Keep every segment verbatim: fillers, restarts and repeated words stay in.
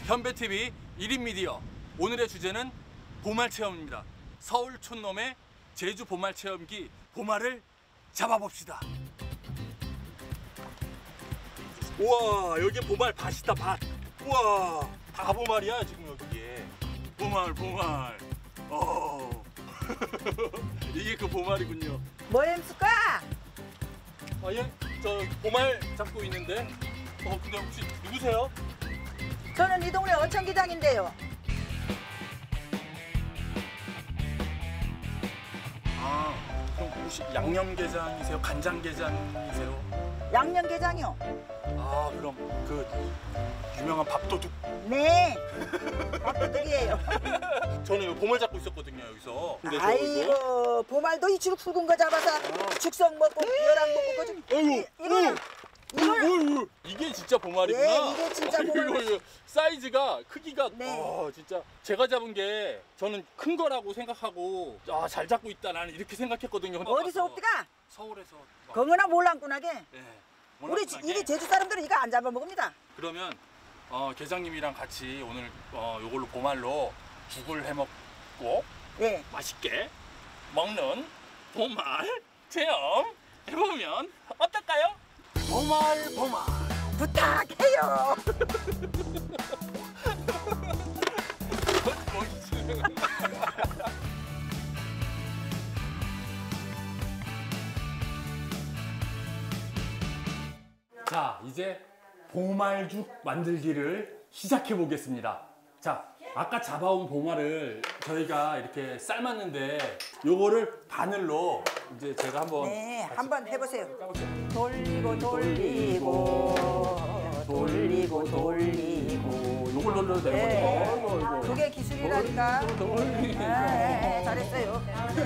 현배티비 일 인 미디어, 오늘의 주제는 보말 체험입니다. 서울 촌놈의 제주 보말 체험기 보말을 잡아봅시다. 우와, 여기 보말 밭이다, 밭. 우와, 다 보말이야 지금 여기에. 보말 보말. 어. 이게 그 보말이군요. 뭐 햄스까? 아, 예? 저 보말 잡고 있는데. 어, 근데 혹시 누구세요? 저는 이 동네 어촌기장인데요. 아, 그럼 혹시 양념게장이세요? 간장게장이세요? 양념게장이요. 아, 그럼 그 유명한 밥도둑. 네. 밥도둑이에요. 저는 이거 보말 잡고 있었거든요, 여기서. 근데 저 아이고, 이거... 보말도 이 죽 굵은 거 잡아서 아. 죽성 먹고 벼락 먹고 거좀. 아이고, 이거는 이걸 어이구, 이게 진짜 보말이구나. 네, 이게 진짜 보말. 이거, 이거, 사이즈가 크기가 네. 아, 진짜 제가 잡은 게 저는 큰 거라고 생각하고 아, 잘 잡고 있다 나는 이렇게 생각했거든요. 어디서 옵디가? 서울에서. 막, 건거나 몰랑꾼하게. 네, 우리 몰락하게. 이리 제주 사람들은 이거 안 잡아 먹습니다. 그러면 어, 계장님이랑 같이 오늘 어, 요걸로 보말로 죽을 해먹고 네. 맛있게 먹는 보말 체험 해보면 어떨까요? 보말 보말 부탁해요. 자, 이제 보말죽 만들기를 시작해 보겠습니다. 자, 아까 잡아온 보말을 저희가 이렇게 삶았는데 요거를 바늘로 이제 제가 한번 네, 같이 한번 해보세요. 까보세요. 돌리고 돌리고 돌리고 돌리고. 요걸 눌러도 되는 네. 거죠? 이거, 이거. 그게 기술이라니까. 돌리고. 네, 잘했어요.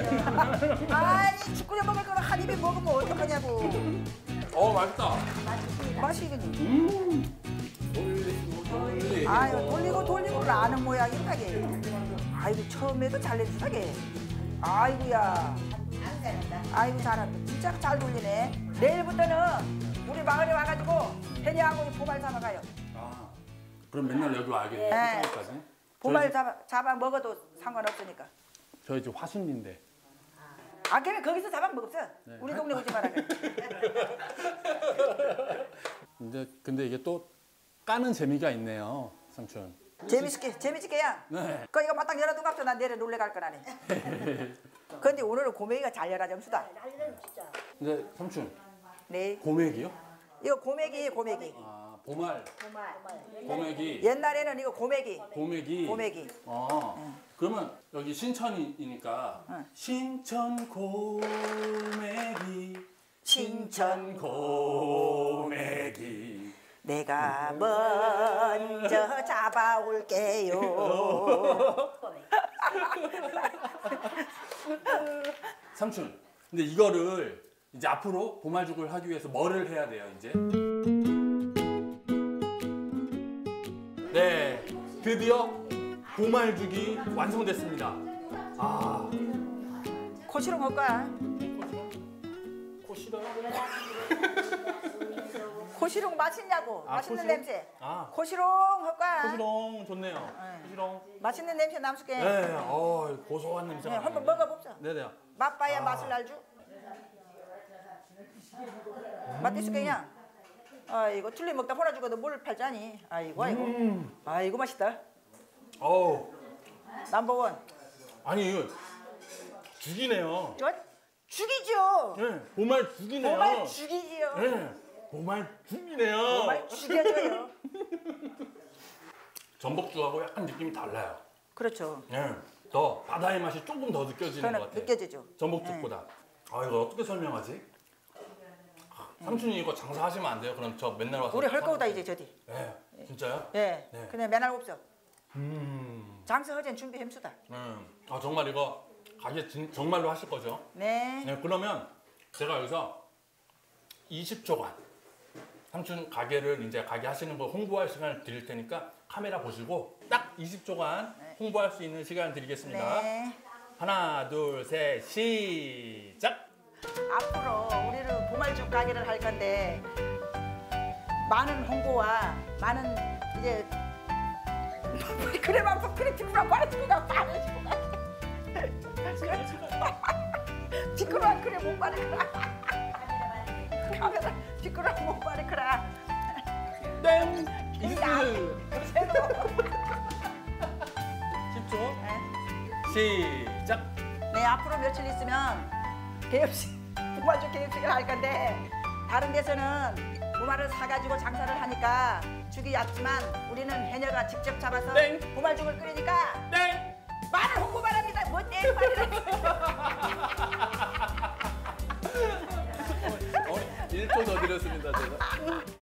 아니 죽구려 먹을 거는 한 입에 먹으면 어떡하냐고. 어, 맛있다. 맛이겠니? 음. 돌리고 돌리고. 아유 돌리고 돌리고를 아는 모양이다 게. 아이고 처음에도 잘 내주다게. 아이고야. 아이고 잘한다. 진짜 잘 돌리네. 내일부터는 우리 마을에 와가지고 해녀하고 보말 잡아가요. 아, 그럼 맨날 여기 와야겠네요. 네. 서울까지. 보말 저희, 잡아, 잡아 먹어도 상관없으니까. 저희 집 화순리인데. 아 걔는 거기서 잡아 먹었어. 네. 우리 동네 오지 마라. 근데 근데 이게 또 까는 재미가 있네요, 삼촌. 재밌게 재밌게야. 네. 그 이거 마땅 열어둔 갑자기 난 내려 놀래 갈 거라네. 근데 오늘은 고메기가 잘 열어 점수다. 근데 삼촌, 네. 고맥이요? 이거 고메기 고메기. 아, 보말. 고맥이. 옛날에는 이거 고메기. 고맥이. 고메기. 아, 그러면 여기 신천이니까 응. 신천 고맥이. 신천 고맥이. 내가 먼저 잡아올게요. 삼촌, 근데 이거를 이제 앞으로 보말죽을 하기 위해서 뭐를 해야 돼요, 이제? 네, 드디어 보말죽이 완성됐습니다. 아, 코시롱 할까? 코 싫어요? 코시롱 맛있냐고. 아, 맛있는 코시롱? 냄새. 아. 코시롱 할까? 코시롱 좋네요. 코시롱. 맛있는 냄새 남수게. 네, 어, 고소한 냄새가. 네, 한번 나는데. 먹어봅시다. 네네. 맛봐야 아. 맛을 알죠. 맛있을 거냐? 아이고 틀리 먹다 보나 죽어도 뭘 팔자니. 아이고 아이고. 음. 아이고 맛있다. 어우, 넘버원. 아니 이거 죽이네요. 이거 죽이죠. 네, 보말 죽이네요. 보말 죽이지요. 네, 보말 죽이네요. 보말 죽여줘요. 전복죽하고 약간 느낌이 달라요. 그렇죠. 네, 더 바다의 맛이 조금 더 느껴지는 저는 것 같아요. 느껴지죠. 전복죽보다. 아, 이거 어떻게 설명하지? 아, 삼촌이 이거 장사하시면 안 돼요? 그럼 저 맨날 와서. 우리 할 사- 거다 이제 저디. 네, 진짜요? 예. 네. 그냥 맨날 없어. 음, 장사 허전 준비 햄수다. 네. 아 정말 이거 가게 진, 정말로 하실 거죠? 네. 네, 그러면 제가 여기서 이십 초간 삼촌 가게를 이제 가게 하시는 거 홍보할 시간을 드릴 테니까 카메라 보시고 딱 이십 초간 네. 홍보할 수 있는 시간 드리겠습니다. 네. 하나, 둘, 셋, 시작! 앞으로 우리는 보말죽 가게를 할 건데 많은 홍보와 많은 이제 그래 막 그래 뒷구랑 빨아주고 나 빨아주고 가. 뒷구랑 그래 못 빨아주라. 카메라 뒷구랑 못 빨아주라. 땡! 이스! 새로. 십 초. 시작! 네, 앞으로 며칠 있으면 개업식, 부마주 개업식을 할 건데 다른 데서는 부마를 사가지고 장사를 하니까 죽이 얕지만 우리는 해녀가 직접 잡아서 땡. 부마죽을 끓이니까 땡! 많은 홍보 바랍니다. 뭐 땡 말이라. 어, 일 초 더 드렸습니다, 제가.